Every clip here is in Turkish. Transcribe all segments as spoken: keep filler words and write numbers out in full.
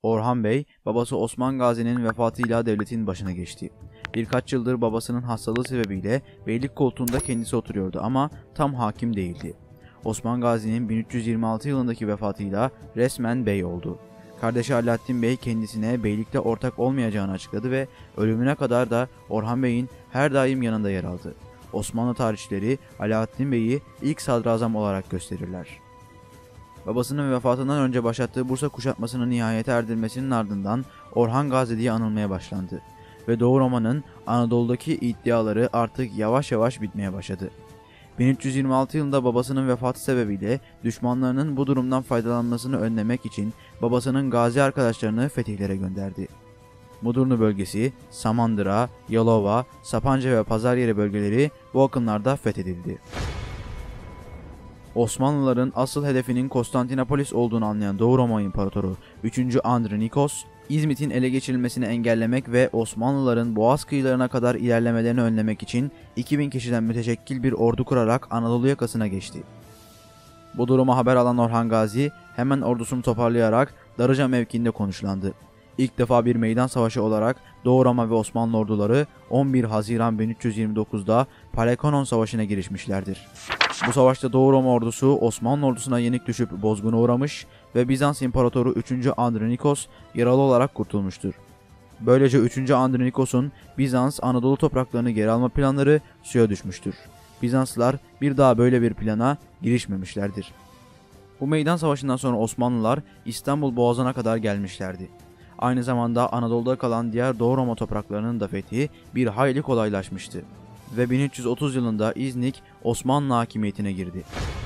Orhan Bey, babası Osman Gazi'nin vefatıyla devletin başına geçti. Birkaç yıldır babasının hastalığı sebebiyle beylik koltuğunda kendisi oturuyordu ama tam hakim değildi. Osman Gazi'nin bin üç yüz yirmi altı yılındaki vefatıyla resmen bey oldu. Kardeşi Alaaddin Bey kendisine beylikte ortak olmayacağını açıkladı ve ölümüne kadar da Orhan Bey'in her daim yanında yer aldı. Osmanlı tarihçileri Alaaddin Bey'i ilk sadrazam olarak gösterirler. Babasının vefatından önce başlattığı Bursa kuşatmasının nihayete erdirmesinin ardından Orhan Gazi diye anılmaya başlandı ve Doğu Roma'nın Anadolu'daki iddiaları artık yavaş yavaş bitmeye başladı. bin üç yüz yirmi altı yılında babasının vefatı sebebiyle düşmanlarının bu durumdan faydalanmasını önlemek için babasının gazi arkadaşlarını fetihlere gönderdi. Mudurnu bölgesi, Samandıra, Yalova, Sapanca ve Pazaryeri bölgeleri bu akınlarda fethedildi. Osmanlıların asıl hedefinin Konstantinopolis olduğunu anlayan Doğu Roma İmparatoru üçüncü Andronikos, İzmit'in ele geçirilmesini engellemek ve Osmanlıların Boğaz kıyılarına kadar ilerlemelerini önlemek için iki bin kişiden müteşekkil bir ordu kurarak Anadolu yakasına geçti. Bu duruma haber alan Orhan Gazi hemen ordusunu toparlayarak Darıca mevkiinde konuşlandı. İlk defa bir meydan savaşı olarak Doğu Roma ve Osmanlı orduları on bir Haziran bin üç yüz yirmi dokuz'da Palekonon Savaşı'na girişmişlerdir. Bu savaşta Doğu Roma ordusu Osmanlı ordusuna yenik düşüp bozguna uğramış ve Bizans İmparatoru üçüncü Andronikos yaralı olarak kurtulmuştur. Böylece üçüncü Andronikos'un Bizans Anadolu topraklarını geri alma planları suya düşmüştür. Bizanslılar bir daha böyle bir plana girişmemişlerdir. Bu meydan savaşından sonra Osmanlılar İstanbul Boğazı'na kadar gelmişlerdi. Aynı zamanda Anadolu'da kalan diğer Doğu Roma topraklarının da fethi bir hayli kolaylaşmıştı ve bin üç yüz otuz yılında İznik Osmanlı hakimiyetine girdi.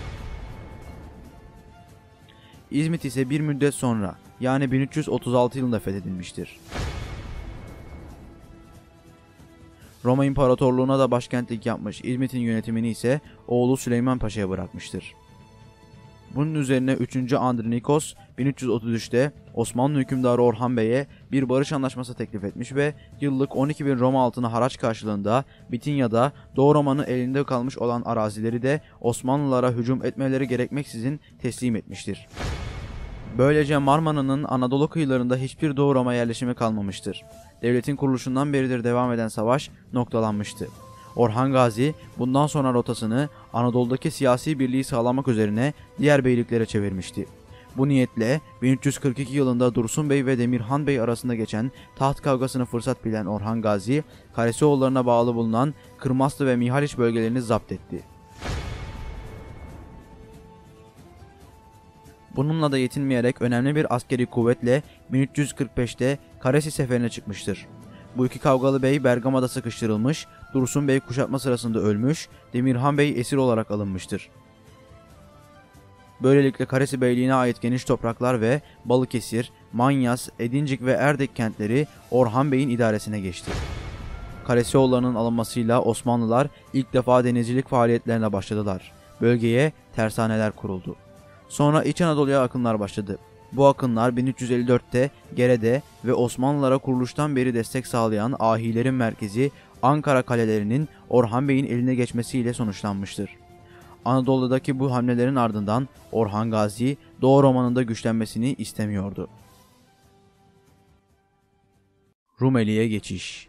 İzmit ise bir müddet sonra yani bin üç yüz otuz altı yılında fethedilmiştir. Roma İmparatorluğu'na da başkentlik yapmış İzmit'in yönetimini ise oğlu Süleyman Paşa'ya bırakmıştır. Bunun üzerine üçüncü Andronikos bin üç yüz otuz üç'te Osmanlı hükümdarı Orhan Bey'e bir barış anlaşması teklif etmiş ve yıllık on iki bin Roma altını haraç karşılığında Bitinya'da Doğu Roma'nın elinde kalmış olan arazileri de Osmanlılara hücum etmeleri gerekmeksizin teslim etmiştir. Böylece Marmara'nın Anadolu kıyılarında hiçbir Doğu Roma yerleşimi kalmamıştır. Devletin kuruluşundan beridir devam eden savaş noktalanmıştı. Orhan Gazi bundan sonra rotasını Anadolu'daki siyasi birliği sağlamak üzerine diğer beyliklere çevirmişti. Bu niyetle bin üç yüz kırk iki yılında Dursun Bey ve Demirhan Bey arasında geçen taht kavgasını fırsat bilen Orhan Gazi, Karesioğullarına bağlı bulunan Kırmaslı ve Mihaliç bölgelerini zapt etti. Bununla da yetinmeyerek önemli bir askeri kuvvetle bin üç yüz kırk beş'te Karesi seferine çıkmıştır. Bu iki kavgalı bey Bergama'da sıkıştırılmış, Dursun Bey kuşatma sırasında ölmüş, Demirhan Bey esir olarak alınmıştır. Böylelikle Karesi Beyliği'ne ait geniş topraklar ve Balıkesir, Manyas, Edincik ve Erdek kentleri Orhan Bey'in idaresine geçti. Karesioğullarının alınmasıyla Osmanlılar ilk defa denizcilik faaliyetlerine başladılar. Bölgeye tersaneler kuruldu. Sonra İç Anadolu'ya akınlar başladı. Bu akınlar bin üç yüz elli dört'te Gere'de ve Osmanlılara kuruluştan beri destek sağlayan ahilerin merkezi Ankara kalelerinin Orhan Bey'in eline geçmesiyle sonuçlanmıştır. Anadolu'daki bu hamlelerin ardından Orhan Gazi Doğu Roma'nın da güçlenmesini istemiyordu. Rumeli'ye geçiş.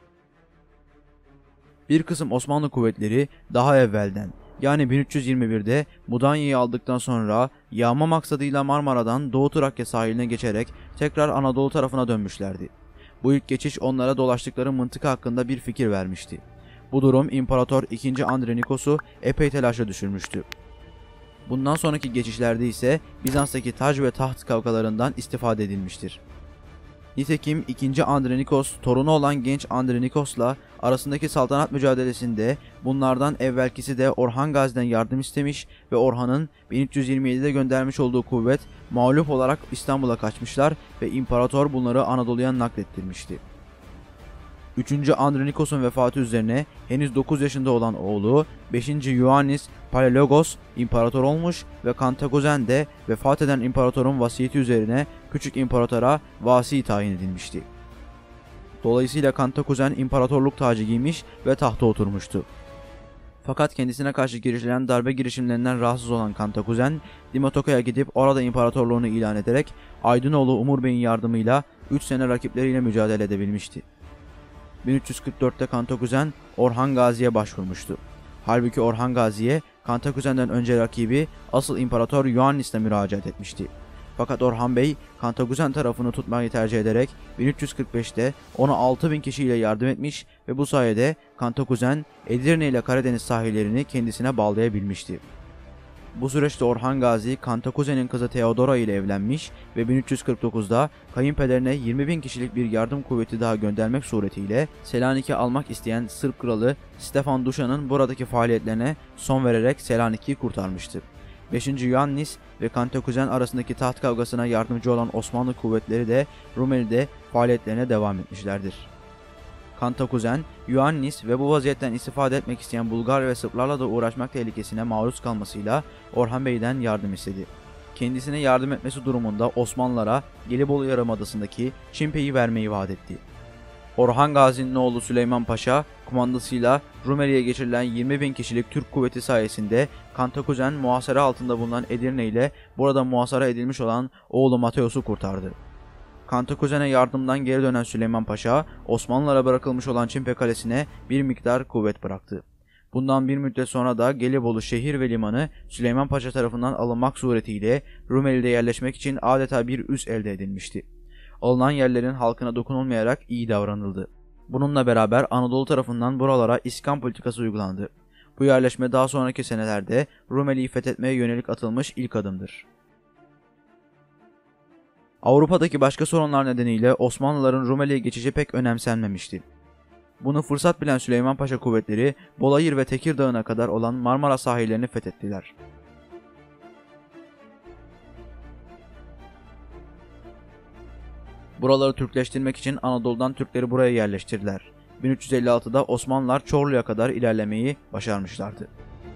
Bir kısım Osmanlı kuvvetleri daha evvelden yani bin üç yüz yirmi bir'de Mudanya'yı aldıktan sonra yağma maksadıyla Marmara'dan Doğu Trakya sahiline geçerek tekrar Anadolu tarafına dönmüşlerdi. Bu ilk geçiş onlara dolaştıkları mıntıka hakkında bir fikir vermişti. Bu durum İmparator ikinci Andronikos'u epey telaşa düşürmüştü. Bundan sonraki geçişlerde ise Bizans'taki tac ve taht kavgalarından istifade edilmiştir. Nitekim ikinci Andronikos torunu olan genç Andronikos'la arasındaki saltanat mücadelesinde bunlardan evvelkisi de Orhan Gazi'den yardım istemiş ve Orhan'ın bin üç yüz yirmi yedi'de göndermiş olduğu kuvvet mağlup olarak İstanbul'a kaçmışlar ve İmparator bunları Anadolu'ya naklettirmişti. üçüncü Andronikos'un vefatı üzerine henüz dokuz yaşında olan oğlu beşinci Ioannis Palaiologos imparator olmuş ve Kantakuzen de vefat eden imparatorun vasiyeti üzerine küçük imparatora vasi tayin edilmişti. Dolayısıyla Kantakuzen imparatorluk tacı giymiş ve tahta oturmuştu. Fakat kendisine karşı girişilen darbe girişimlerinden rahatsız olan Kantakuzen, Dimotoka'ya gidip orada imparatorluğunu ilan ederek Aydınoğlu Umur Bey'in yardımıyla üç sene rakipleriyle mücadele edebilmişti. bin üç yüz kırk dörtte Kantakuzen Orhan Gazi'ye başvurmuştu. Halbuki Orhan Gazi'ye Kantakuzen'den önce rakibi asıl İmparator Ioannis'le müracaat etmişti. Fakat Orhan Bey Kantakuzen tarafını tutmayı tercih ederek bin üç yüz kırk beşte ona altı bin kişiyle yardım etmiş ve bu sayede Kantakuzen Edirne ile Karadeniz sahillerini kendisine bağlayabilmişti. Bu süreçte Orhan Gazi Kantakuzen'in kızı Theodora ile evlenmiş ve bin üç yüz kırk dokuzda kayınpederine yirmi bin kişilik bir yardım kuvveti daha göndermek suretiyle Selanik'i almak isteyen Sırp kralı Stefan Duşa'nın buradaki faaliyetlerine son vererek Selanik'i kurtarmıştı. beşinci Ioannis ve Kantakuzen arasındaki taht kavgasına yardımcı olan Osmanlı kuvvetleri de Rumeli'de faaliyetlerine devam etmişlerdir. Kantakuzen, Ioannis ve bu vaziyetten istifade etmek isteyen Bulgar ve Sırplarla da uğraşmak tehlikesine maruz kalmasıyla Orhan Bey'den yardım istedi. Kendisine yardım etmesi durumunda Osmanlılara Gelibolu Yarımadası'ndaki Çimpe'yi vermeyi vaat etti. Orhan Gazi'nin oğlu Süleyman Paşa kumandasıyla Rumeli'ye geçirilen yirmi bin kişilik Türk kuvveti sayesinde Kantakuzen muhasara altında bulunan Edirne ile burada muhasara edilmiş olan oğlu Mateos'u kurtardı. Kantakuzen'e yardımdan geri dönen Süleyman Paşa, Osmanlılara bırakılmış olan Çimpe Kalesi'ne bir miktar kuvvet bıraktı. Bundan bir müddet sonra da Gelibolu şehir ve limanı Süleyman Paşa tarafından alınmak suretiyle Rumeli'de yerleşmek için adeta bir üs elde edilmişti. Alınan yerlerin halkına dokunulmayarak iyi davranıldı. Bununla beraber Anadolu tarafından buralara iskan politikası uygulandı. Bu yerleşme daha sonraki senelerde Rumeli'yi fethetmeye yönelik atılmış ilk adımdır. Avrupa'daki başka sorunlar nedeniyle Osmanlıların Rumeli'ye geçişi pek önemsenmemişti. Bunu fırsat bilen Süleyman Paşa kuvvetleri Bolayır ve Tekirdağ'a kadar olan Marmara sahillerini fethettiler. Buraları Türkleştirmek için Anadolu'dan Türkleri buraya yerleştirdiler. bin üç yüz elli altıda Osmanlılar Çorlu'ya kadar ilerlemeyi başarmışlardı.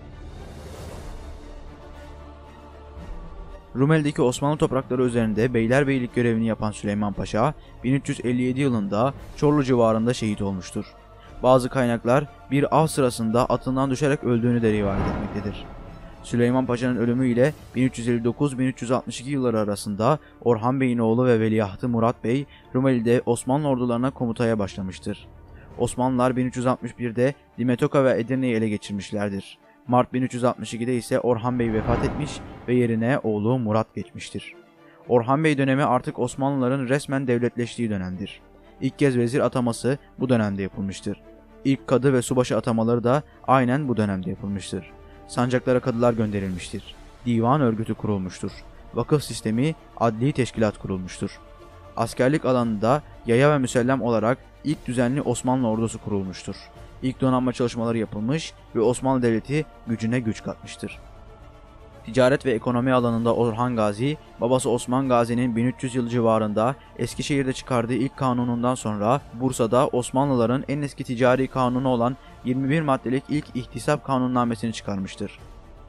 Rumeli'deki Osmanlı toprakları üzerinde beylerbeylik görevini yapan Süleyman Paşa, bin üç yüz elli yedi yılında Çorlu civarında şehit olmuştur. Bazı kaynaklar bir av sırasında atından düşerek öldüğünü de rivayet etmektedir. Süleyman Paşa'nın ölümüyle bin üç yüz elli dokuz bin üç yüz altmış iki yılları arasında Orhan Bey'in oğlu ve veliahtı Murat Bey, Rumeli'de Osmanlı ordularına komutaya başlamıştır. Osmanlılar bin üç yüz altmış birde Dimetoka ve Edirne'yi ele geçirmişlerdir. Mart bin üç yüz altmış ikide ise Orhan Bey vefat etmiş ve yerine oğlu Murat geçmiştir. Orhan Bey dönemi artık Osmanlıların resmen devletleştiği dönemdir. İlk kez vezir ataması bu dönemde yapılmıştır. İlk kadı ve subaşı atamaları da aynen bu dönemde yapılmıştır. Sancaklara kadılar gönderilmiştir. Divan örgütü kurulmuştur. Vakıf sistemi, adli teşkilat kurulmuştur. Askerlik alanında yaya ve müsellem olarak ilk düzenli Osmanlı ordusu kurulmuştur. İlk donanma çalışmaları yapılmış ve Osmanlı Devleti gücüne güç katmıştır. Ticaret ve ekonomi alanında Orhan Gazi, babası Osman Gazi'nin bin üç yüz yıl civarında Eskişehir'de çıkardığı ilk kanunundan sonra Bursa'da Osmanlıların en eski ticari kanunu olan yirmi bir maddelik ilk ihtisap kanunnamesini çıkarmıştır.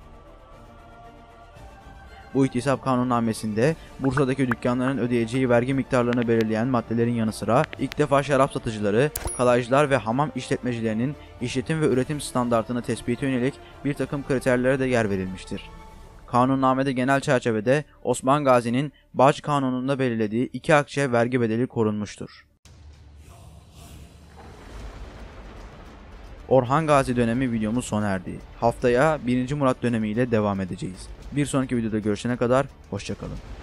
Bu ihtisap kanunnamesinde Bursa'daki dükkanların ödeyeceği vergi miktarlarını belirleyen maddelerin yanı sıra ilk defa şarap satıcıları, kalaycılar ve hamam işletmecilerinin işletim ve üretim standartını tespite yönelik bir takım kriterlere de yer verilmiştir. Kanunnamede genel çerçevede Osman Gazi'nin Bağcı Kanunu'nda belirlediği iki akçe vergi bedeli korunmuştur. Orhan Gazi dönemi videomuz sona erdi. Haftaya birinci Murat dönemi ile devam edeceğiz. Bir sonraki videoda görüşene kadar hoşça kalın.